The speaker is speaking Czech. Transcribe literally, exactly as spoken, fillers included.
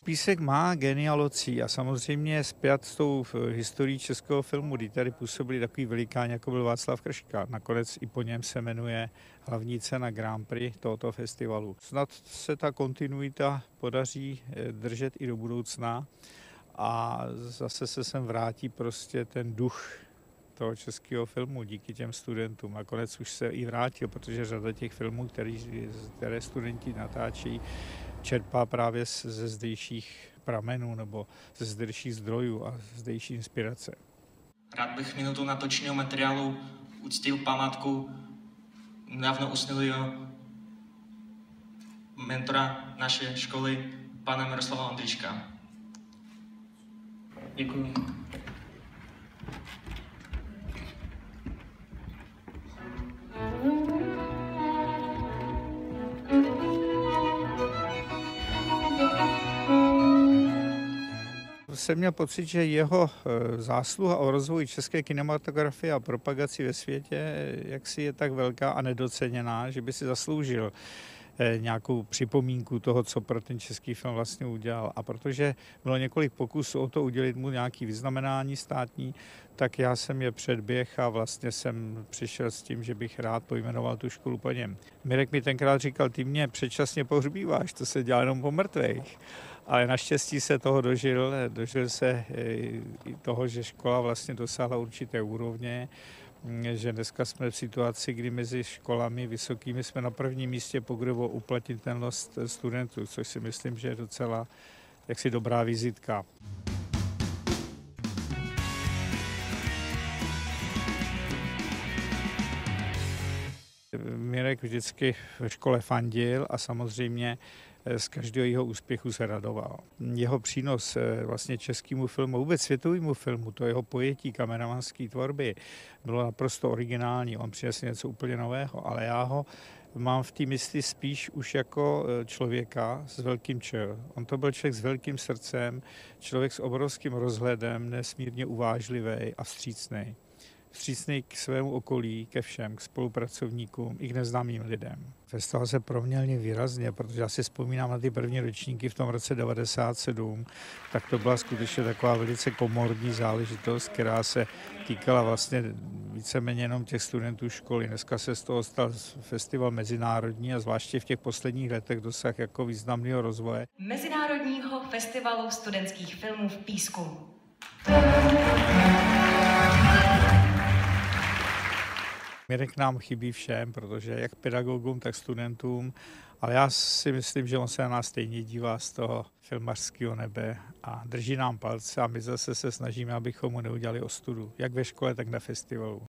Písek má genealocí a samozřejmě je spjat s tou historií českého filmu, kdy tady působili takový velikáni, jako byl Václav Krška. Nakonec i po něm se jmenuje hlavní cena Grand Prix tohoto festivalu. Snad se ta kontinuita podaří držet i do budoucna a zase se sem vrátí prostě ten duch toho českého filmu díky těm studentům. Nakonec už se i vrátil, protože řada těch filmů, který, které studenti natáčí, čerpá právě ze zdejších pramenů nebo ze zdejších zdrojů a zdejší inspirace. Rád bych minutou natočeného materiálu uctil památku dávno usnulého mentora naší školy, pana Miroslava Ondříčka. Děkuji. Jsem měl pocit, že jeho zásluha o rozvoji české kinematografie a propagaci ve světě jaksi je tak velká a nedoceněná, že by si zasloužil nějakou připomínku toho, co pro ten český film vlastně udělal. A protože bylo několik pokusů o to udělit mu nějaké vyznamenání státní, tak já jsem je předběh a vlastně jsem přišel s tím, že bych rád pojmenoval tu školu po něm. Mirek mi tenkrát říkal, ty mě předčasně pohřbíváš, to se dělá jenom po mrtvejch. Ale naštěstí se toho dožil, dožil se i toho, že škola vlastně dosáhla určité úrovně, že dneska jsme v situaci, kdy mezi školami vysokými jsme na prvním místě, pokud jde o uplatnitelnost studentů, což si myslím, že je docela jaksi dobrá vizitka. Mirek vždycky ve škole fandil a samozřejmě z každého jeho úspěchu se radoval. Jeho přínos vlastně českému filmu, vůbec světovému filmu, to jeho pojetí kameramanské tvorby bylo naprosto originální. On přinesl něco úplně nového, ale já ho mám v té mysli spíš už jako člověka s velkým Č. On to byl člověk s velkým srdcem, člověk s obrovským rozhledem, nesmírně uvážlivý a vstřícný. Vstřícný k svému okolí, ke všem, k spolupracovníkům i k neznámým lidem. Festival se proměnil výrazně, protože já si vzpomínám na ty první ročníky v tom roce devadesát sedm, tak to byla skutečně taková velice komorní záležitost, která se týkala vlastně víceméně jenom těch studentů školy. Dneska se z toho stal festival mezinárodní a zvláště v těch posledních letech dosah jako významného rozvoje. Mezinárodního festivalu studentských filmů v Písku. Mirek nám chybí všem, protože jak pedagogům, tak studentům, ale já si myslím, že on se na nás stejně dívá z toho filmařského nebe a drží nám palce a my zase se snažíme, abychom mu neudělali ostudu, jak ve škole, tak na festivalu.